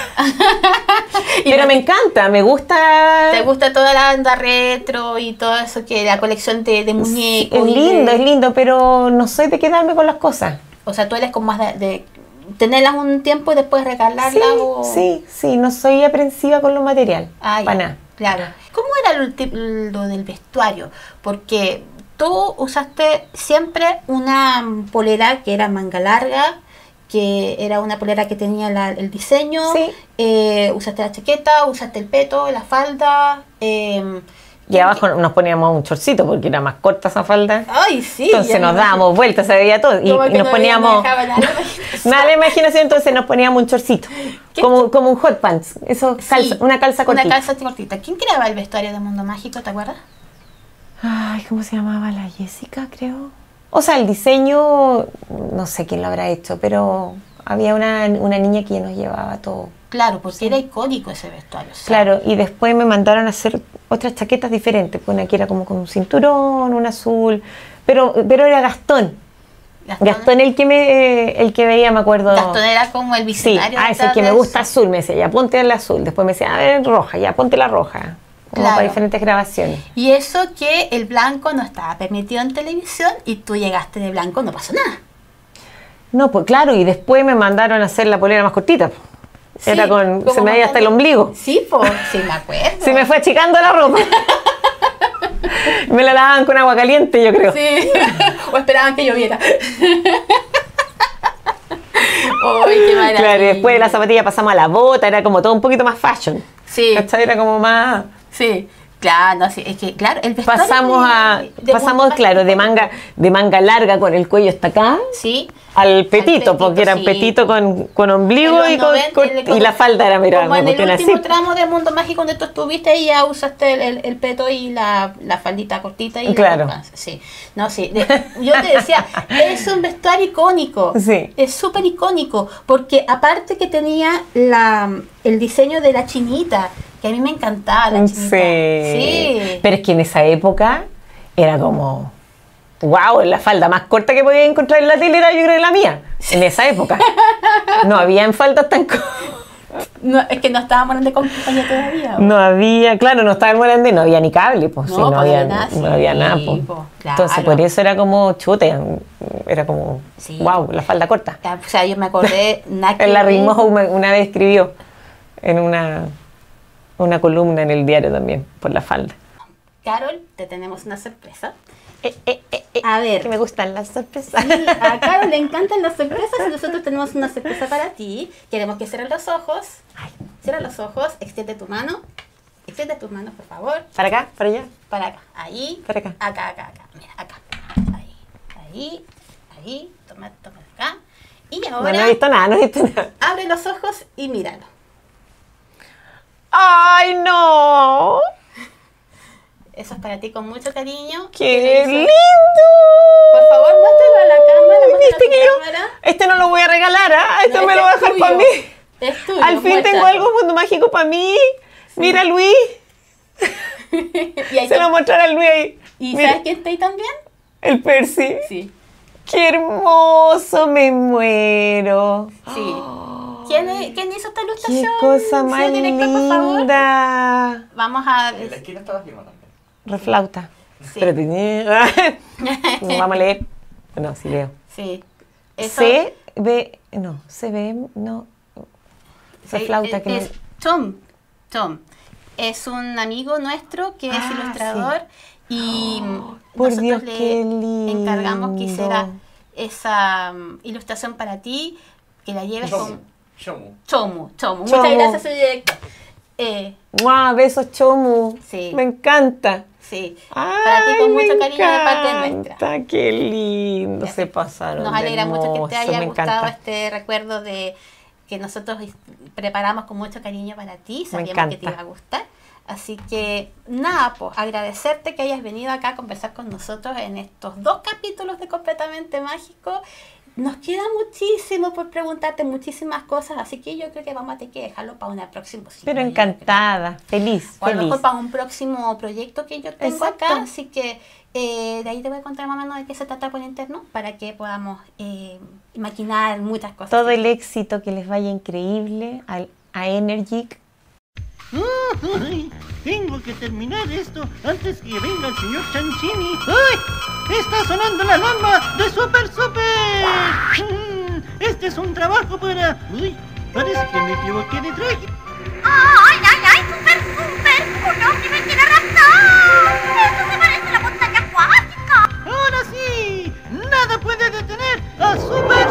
Pero me encanta, me gusta. ¿Te gusta toda la banda retro y todo eso, que la colección de muñecos? Sí, es lindo, pero no soy de quedarme con las cosas. O sea, tú eres como más de tenerlas un tiempo y después regalarlas. Sí, no soy aprensiva con lo material. Para nada. Claro. ¿Cómo era lo del vestuario? Porque tú usaste siempre una polera que era manga larga, que era una polera que tenía el diseño, usaste la chaqueta, usaste el peto, la falda. Y abajo nos poníamos un chorcito porque era más corta esa falda. ¡Ay, sí! Entonces nos dábamos vueltas, se veía todo. Y nos poníamos... Nada de imaginación, entonces nos poníamos un chorcito. Como un hot pants. Eso, una calza cortita. Una calza cortita. ¿Quién creaba el vestuario de Mundo Mágico, te acuerdas? Ay, ¿cómo se llamaba? La Jessica, creo. O sea, el diseño, no sé quién lo habrá hecho, pero había una niña que nos llevaba todo. Claro, porque era icónico ese vestuario. ¿Sí? Claro, y después me mandaron a hacer otras chaquetas diferentes. Una que era como con un cinturón, un azul, pero era Gastón. Gastón el que veía, me acuerdo. Gastón era como el visionario. Sí, ese que me gusta azul, me decía, ya ponte el azul. Después me decía, a ver, roja, ya ponte la roja. Como para diferentes grabaciones. Y eso que el blanco no estaba permitido en televisión y tú llegaste de blanco, no pasó nada. No, pues claro, y después me mandaron a hacer la polera más cortita. Sí, era se me veía hasta el ombligo. Sí, pues, sí me acuerdo. Se me fue achicando la ropa. Me la lavaban con agua caliente, yo creo. Sí, o esperaban que lloviera. ¡Ay, qué maravilla! Claro, y después de la zapatilla pasamos a la bota, era como todo un poquito más fashion. Sí. ¿Cachai? Era como más... Sí, claro, no, sí, es que, claro, el vestuario pasamos, claro, de manga larga con el cuello hasta acá, al petito, porque era petito con ombligo y la falda era, mira, como en el último tramo del Mundo Mágico donde tú estuviste y ya usaste el peto y la faldita cortita y claro. Sí, no, sí, yo te decía, es un vestuario icónico, es súper icónico, porque aparte que tenía el diseño de la chinita, que a mí me encantaba la chinita. Sí. Pero es que en esa época era como... ¡Wow! La falda más corta que podía encontrar en la tele era, yo creo, la mía. En esa época. No había en faldas tan cortas. No, es que no estábamos en de compañía todavía. No había, claro, no estaba en Morandé, no había ni cable, pues. No, Sí, no, pues, había, nada, no había nada, sí, pues. pues, claro. Entonces, por eso era como chute, era como, Sí. wow, la falda corta. O sea, yo me acordé... En la Ritmo una vez escribió en una columna en el diario también, por la falda. Carol, te tenemos una sorpresa. A ver. Que me gustan las sorpresas. Sí, a Carol le encantan las sorpresas y nosotros tenemos una sorpresa para ti. Queremos que cierres los ojos. Cierra los ojos, extiende tu mano. Extiende tus manos, por favor. ¿Para acá? ¿Para allá? Para acá. Ahí. Para acá. Acá. Mira, acá. Ahí. Toma de acá. Y ahora... No he visto nada. Abre los ojos y míralo. ¡Ay, no! Eso es para ti con mucho cariño. ¡Qué lindo! Por favor, muéstralo a la cámara. ¿Viste que yo? Este no lo voy a regalar, ¿ah? Este No, me lo voy a dejar para mí. Es tuyo. Al fin tengo algo mundo mágico para mí. Sí. Mira, Luis. Se lo mostrará a Luis ahí. ¿Y mira. sabes quién está ahí también? El Percy. Sí. ¡Qué hermoso! Me muero. Sí. ¿Quién hizo esta ilustración? ¡Qué cosa más Señor director, por favor. linda! Vamos a... En la esquina está la firma también. Reflauta. Sí. Espérate. Vamos a leer. No, sí leo. Sí. Se ve... No. Reflauta que es Tom. Es un amigo nuestro que es ilustrador y por nosotros Dios, le qué lindo. encargamos que hiciera esa ilustración para ti, que la lleves con... Chomu. Muchas gracias, señor director. ¡Guau! Besos, Chomu. Sí. Me encanta. Sí. Ay, para ti con mucho cariño de parte nuestra. ¡Qué lindo! Se pasaron. Nos alegra mucho que te haya me gustado encanta. este recuerdo de que nosotros preparamos con mucho cariño para ti. Sabíamos que te iba a gustar. Así que nada, pues agradecerte que hayas venido acá a conversar con nosotros en estos 2 capítulos de Completamente Mágico. Nos queda muchísimo por preguntarte, muchísimas cosas, así que yo creo que vamos a tener que dejarlo para una próxima. Pero encantada, feliz. O a lo mejor para un próximo proyecto que yo tengo Exacto. acá, así que de ahí te voy a contar más o menos de qué se trata por interno, para que podamos maquinar muchas cosas. Todo el éxito, que les vaya increíble a Energic. ¡Ay! Tengo que terminar esto antes que venga el señor Chanchini. ¡Ay! ¡Está sonando la alarma de Super! Este es un trabajo para... ¡Uy! Parece que me equivoqué de traje. ¡Ay! ¡Super! ¡Un hombre me quiere arrastrar! ¡Eso se parece a la montaña acuática! ¡Ahora sí! ¡Nada puede detener a Super!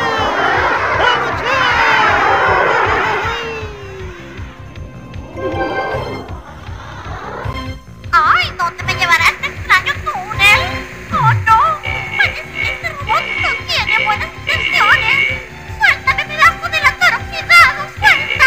¡Ay! ¿Dónde me llevará este extraño túnel? ¡Oh, no! Parece que este robot no tiene buenas intenciones. ¡Suéltame, pedazo de actor oxidado! ¡Suelta!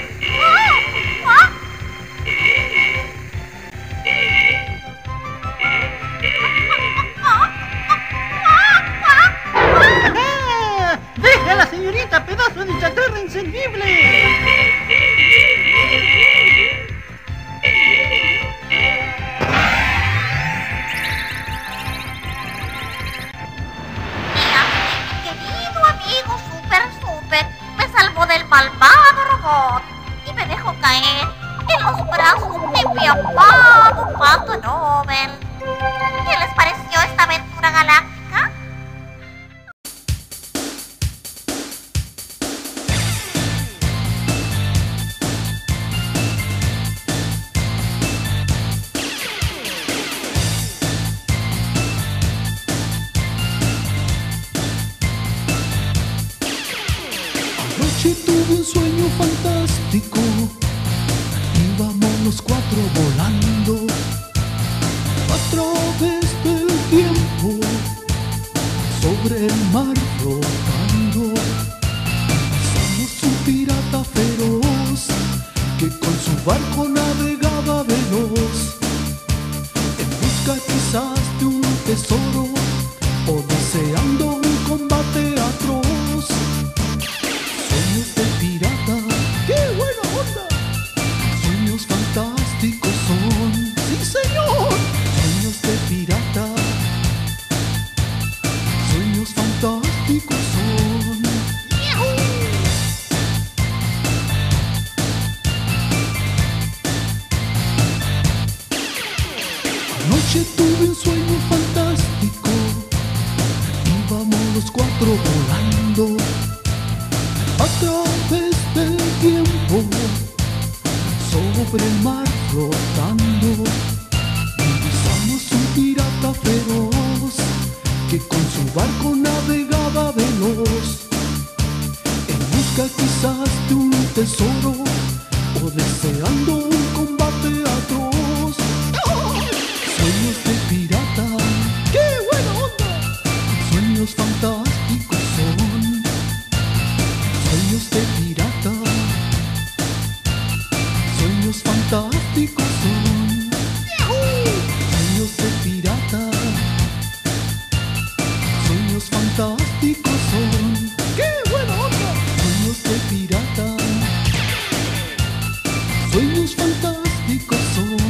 ¡Ah! ¡Deja a la señorita, pedazo de chatarra inservible! Querido amigo Super, me salvó del malvado robot y me dejó caer en los brazos de mi amado Pato Nobel. ¿Qué les pareció esta aventura galáctica? Anoche tuve un sueño fantástico. Íbamos los 4 volando a través del tiempo, sobre el mar flotando. Somos un pirata feroz que con su barco navegaba veloz, en busca quizás de un tesoro o deseando un combate atroz. Sueños de pirata, ¡qué buena onda! Sueños fantásticos son, ¡sí señor! Sueños de pirata, sueños fantásticos son. los cuatro volando a través del tiempo, sobre el mar flotando. Divisamos un pirata feroz que con su barco navegaba veloz, en busca quizás de un tesoro o deseando un combate atroz. Sueños de pirata, ¡qué buena onda! Sueños fantásticos son. Sueños de pirata, sueños fantásticos son. Sueños de pirata, sueños fantásticos son. ¡Qué buena onda! Sueños de pirata, sueños fantásticos son.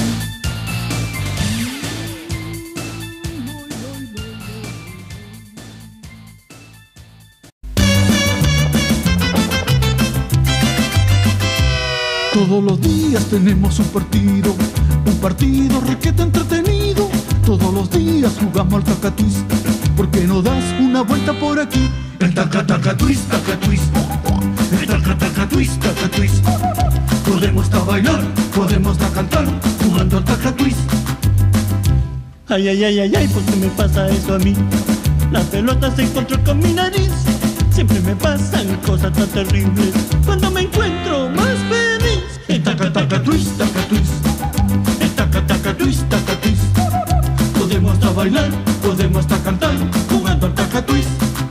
Todos los días tenemos un partido requete entretenido. Todos los días jugamos al taca-twist. ¿Por qué no das una vuelta por aquí? El taca-taca-twist, taca-twist. El taca-taca-twist, taca-twist. Podemos hasta bailar, podemos hasta cantar, jugando al taca-twist. Ay, ay, ay, ay, ay, ¿por qué me pasa eso a mí? La pelota se encontró con mi nariz. Siempre me pasan cosas tan terribles cuando me encuentro más feliz. El taca-taca-twist, taca-twist. El taca-taca-twist, taca-twist. Podemos hasta bailar, podemos hasta cantar, jugando al taca-twist.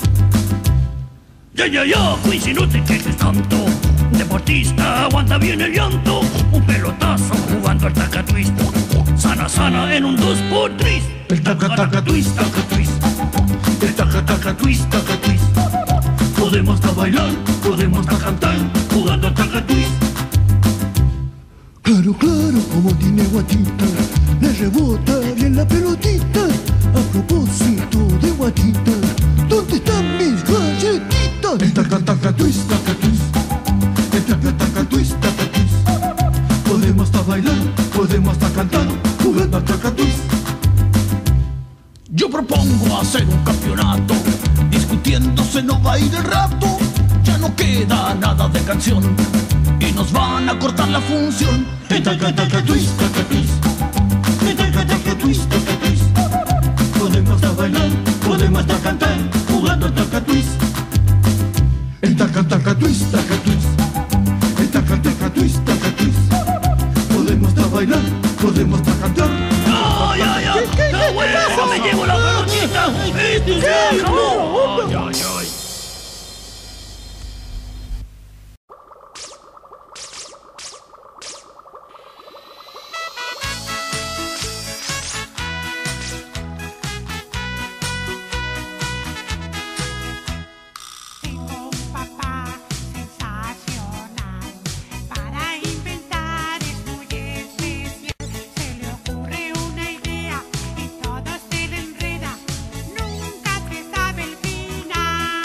Ya, ya, ya, Quincy, no te quejes tanto. Deportista, aguanta bien el llanto. Un pelotazo jugando al taca-twist. Sana, sana en un 2x3. El taca-taca-twist, taca-twist. El taca-taca-twist, taca-twist. Podemos hasta bailar, podemos hasta cantar, jugando al taca-twist. Claro, claro, como tiene guatita, le rebota bien la pelotita. A propósito de guatita, ¿dónde están mis galletitas? El taca-taca-twist, taca-twist. El taca-taca-twist, taca-twist. Podemos hasta bailar, podemos hasta cantar, jugando al taca-twist. Yo propongo hacer un campeonato, discutiéndose no va a ir el rato. Ya no queda nada de canción y nos van a cortar la función. El taca-taca-twist, taca-twist. El taca-taca-twist, taca-twist. Podemos hasta bailar, podemos hasta cantar, jugando al taca-twist. El taca-taca-twist, taca-twist. El taca-taca-twist, taca-twist. Podemos hasta bailar, podemos hasta cantar. ¡Ay, ay, ay! ¡No, güey! ¡Me llevo la pelotita! ¡Ay, ay, ay! Nunca se sabe el final.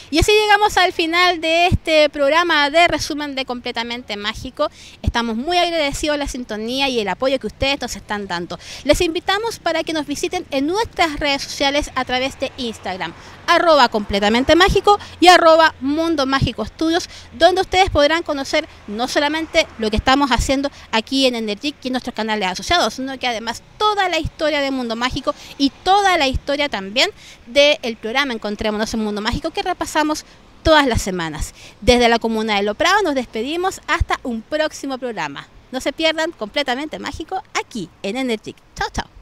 Y así llegamos al final de este programa de resumen de Completamente Mágico. Estamos muy agradecidos a la sintonía y el apoyo que ustedes nos están dando. Les invitamos para que nos visiten en nuestras redes sociales a través de Instagram, @completamente mágico y @Mundo Mágico Estudios, donde ustedes podrán conocer no solamente lo que estamos haciendo aquí en Energic y en nuestros canales asociados, sino que además toda la historia de Mundo Mágico y toda la historia también del programa Encontrémonos en Mundo Mágico, que repasamos todas las semanas. Desde la comuna de Lo Prado nos despedimos hasta un próximo programa. No se pierdan Completamente Mágico aquí en Energic. Chao, chao.